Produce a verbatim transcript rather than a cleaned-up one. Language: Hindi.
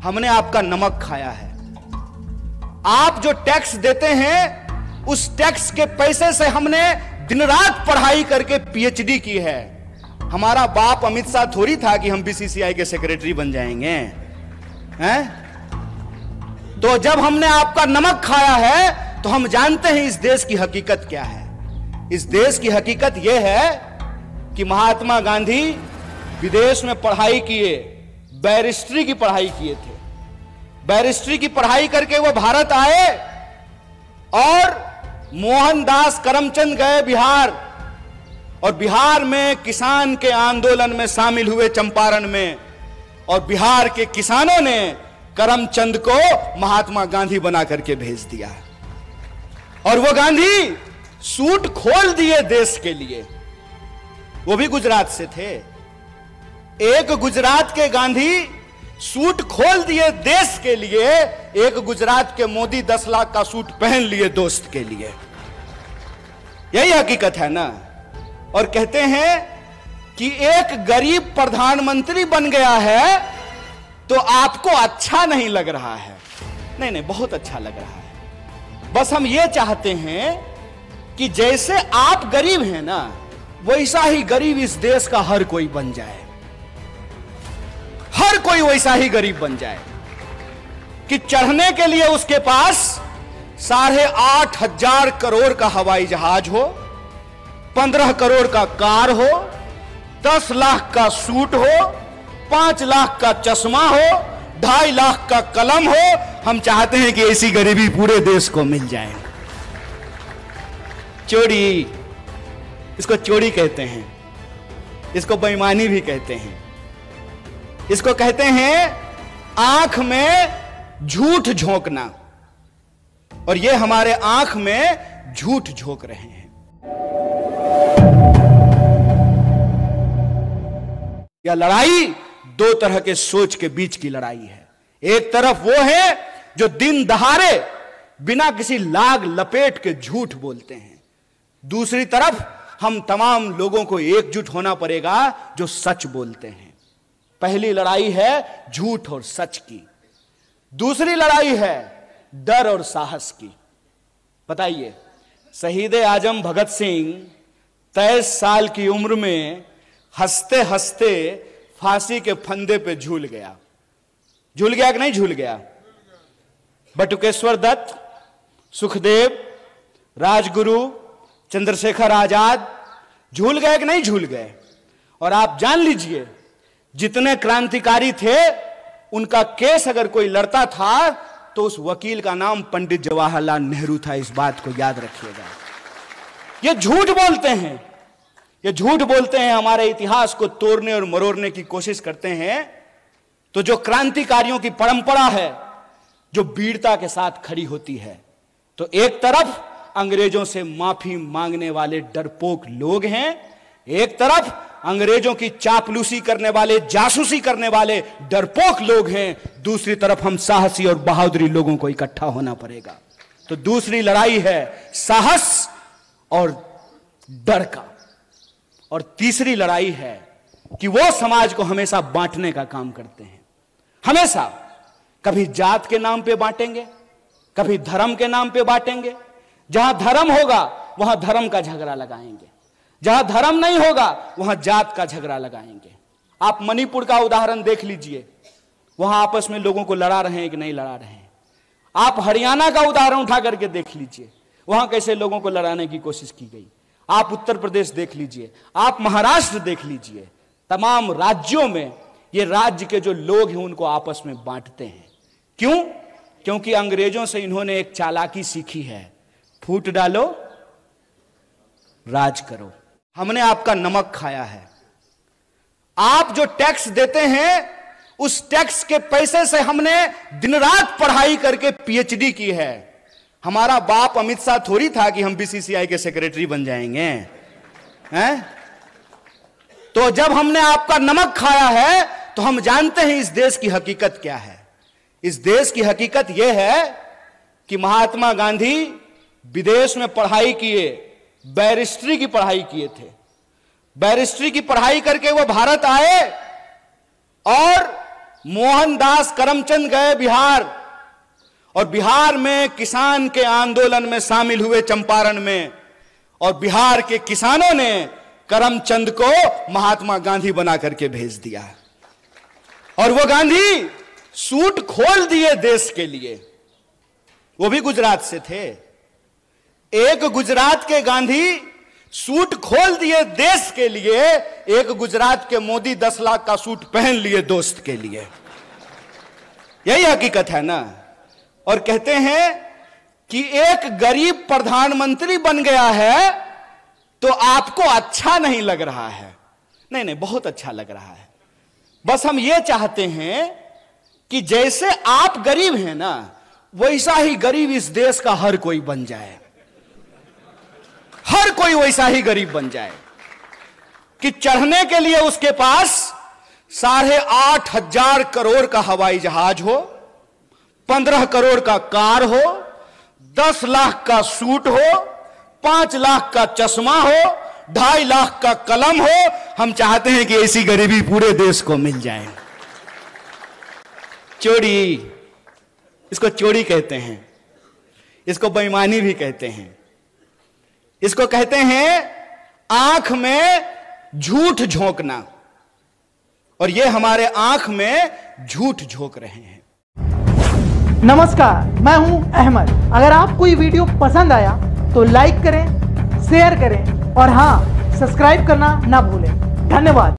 हमने आपका नमक खाया है। आप जो टैक्स देते हैं उस टैक्स के पैसे से हमने दिन रात पढ़ाई करके पीएचडी की है। हमारा बाप अमित शाह थोड़ी था कि हम बीसीसीआई के सेक्रेटरी बन जाएंगे हैं? तो जब हमने आपका नमक खाया है तो हम जानते हैं इस देश की हकीकत क्या है। इस देश की हकीकत यह है कि महात्मा गांधी विदेश में पढ़ाई किए, बैरिस्ट्री की पढ़ाई किए थे। बैरिस्ट्री की पढ़ाई करके वो भारत आए और मोहनदास करमचंद गए बिहार, और बिहार में किसान के आंदोलन में शामिल हुए चंपारण में, और बिहार के किसानों ने करमचंद को महात्मा गांधी बना करके भेज दिया। और वो गांधी सूट खोल दिए देश के लिए। वो भी गुजरात से थे। एक गुजरात के गांधी सूट खोल दिए देश के लिए, एक गुजरात के मोदी दस लाख का सूट पहन लिए दोस्त के लिए। यही हकीकत है ना। और कहते हैं कि एक गरीब प्रधानमंत्री बन गया है तो आपको अच्छा नहीं लग रहा है। नहीं नहीं, बहुत अच्छा लग रहा है। बस हम ये चाहते हैं कि जैसे आप गरीब हैं ना, वैसा ही गरीब इस देश का हर कोई बन जाए। हर कोई वैसा ही गरीब बन जाए कि चढ़ने के लिए उसके पास साढ़े आठ हजार करोड़ का हवाई जहाज हो, पंद्रह करोड़ का कार हो, दस लाख का सूट हो, पांच लाख का चश्मा हो, ढाई लाख का कलम हो। हम चाहते हैं कि ऐसी गरीबी पूरे देश को मिल जाए। चोरी, इसको चोरी कहते हैं, इसको बेईमानी भी कहते हैं, इसको कहते हैं आंख में झूठ झोंकना। और ये हमारे आंख में झूठ झोंक रहे हैं। यह लड़ाई दो तरह के सोच के बीच की लड़ाई है। एक तरफ वो है जो दिन दहाड़े बिना किसी लाग लपेट के झूठ बोलते हैं। दूसरी तरफ हम तमाम लोगों को एकजुट होना पड़ेगा जो सच बोलते हैं। पहली लड़ाई है झूठ और सच की, दूसरी लड़ाई है डर और साहस की। बताइए, शहीद आजम भगत सिंह तेईस साल की उम्र में हंसते हंसते फांसी के फंदे पे झूल गया। झूल गया कि नहीं झूल गया? बटुकेश्वर दत्त, सुखदेव, राजगुरु, चंद्रशेखर आजाद झूल गए कि नहीं झूल गए? और आप जान लीजिए, जितने क्रांतिकारी थे उनका केस अगर कोई लड़ता था तो उस वकील का नाम पंडित जवाहरलाल नेहरू था। इस बात को याद रखिएगा। ये झूठ बोलते हैं, ये झूठ बोलते हैं, हमारे इतिहास को तोड़ने और मरोड़ने की कोशिश करते हैं। तो जो क्रांतिकारियों की परंपरा है जो वीरता के साथ खड़ी होती है, तो एक तरफ अंग्रेजों से माफी मांगने वाले डरपोक लोग हैं, एक तरफ अंग्रेजों की चापलूसी करने वाले, जासूसी करने वाले डरपोक लोग हैं, दूसरी तरफ हम साहसी और बहादुरी लोगों को इकट्ठा होना पड़ेगा। तो दूसरी लड़ाई है साहस और डर का, और तीसरी लड़ाई है कि वो समाज को हमेशा बांटने का काम करते हैं। हमेशा कभी जात के नाम पे बांटेंगे, कभी धर्म के नाम पे बांटेंगे। जहां धर्म होगा वहां धर्म का झगड़ा लगाएंगे, जहां धर्म नहीं होगा वहां जात का झगड़ा लगाएंगे। आप मणिपुर का उदाहरण देख लीजिए, वहां आपस में लोगों को लड़ा रहे हैं कि नहीं लड़ा रहे हैं। आप हरियाणा का उदाहरण उठा करके देख लीजिए, वहां कैसे लोगों को लड़ाने की कोशिश की गई। आप उत्तर प्रदेश देख लीजिए, आप महाराष्ट्र देख लीजिए। तमाम राज्यों में ये राज्य के जो लोग हैं उनको आपस में बांटते हैं। क्यों? क्योंकि अंग्रेजों से इन्होंने एक चालाकी सीखी है, फूट डालो राज करो। हमने आपका नमक खाया है। आप जो टैक्स देते हैं उस टैक्स के पैसे से हमने दिन रात पढ़ाई करके पीएचडी की है। हमारा बाप अमित शाह थोड़ी था कि हम बीसीसीआई के सेक्रेटरी बन जाएंगे हैं? तो जब हमने आपका नमक खाया है तो हम जानते हैं इस देश की हकीकत क्या है। इस देश की हकीकत यह है कि महात्मा गांधी विदेश में पढ़ाई किए, बैरिस्ट्री की पढ़ाई किए थे। बैरिस्ट्री की पढ़ाई करके वो भारत आए और मोहनदास करमचंद गए बिहार और बिहार में किसान के आंदोलन में शामिल हुए चंपारण में, और बिहार के किसानों ने करमचंद को महात्मा गांधी बना करके भेज दिया। और वो गांधी सूट खोल दिए देश के लिए। वो भी गुजरात से थे। एक गुजरात के गांधी सूट खोल दिए देश के लिए, एक गुजरात के मोदी दस लाख का सूट पहन लिए दोस्त के लिए। यही हकीकत है ना। और कहते हैं कि एक गरीब प्रधानमंत्री बन गया है तो आपको अच्छा नहीं लग रहा है। नहीं नहीं, बहुत अच्छा लग रहा है। बस हम ये चाहते हैं कि जैसे आप गरीब हैं ना, वैसा ही गरीब इस देश का हर कोई बन जाए। हर कोई वैसा ही गरीब बन जाए कि चढ़ने के लिए उसके पास साढ़े आठ हजार करोड़ का हवाई जहाज हो, पंद्रह करोड़ का कार हो, दस लाख का सूट हो, पांच लाख का चश्मा हो, ढाई लाख का कलम हो। हम चाहते हैं कि ऐसी गरीबी पूरे देश को मिल जाए। चोरी, इसको चोरी कहते हैं, इसको बेईमानी भी कहते हैं, इसको कहते हैं आंख में झूठ झोंकना। और ये हमारे आंख में झूठ झोंक रहे हैं। नमस्कार, मैं हूं अहमद। अगर आपको ये वीडियो पसंद आया तो लाइक करें, शेयर करें और हां, सब्सक्राइब करना ना भूलें। धन्यवाद।